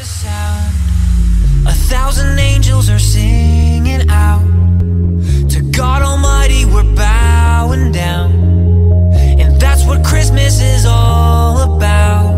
sound. 1,000 angels are singing out. To God Almighty we're bowing down. And that's what Christmas is all about.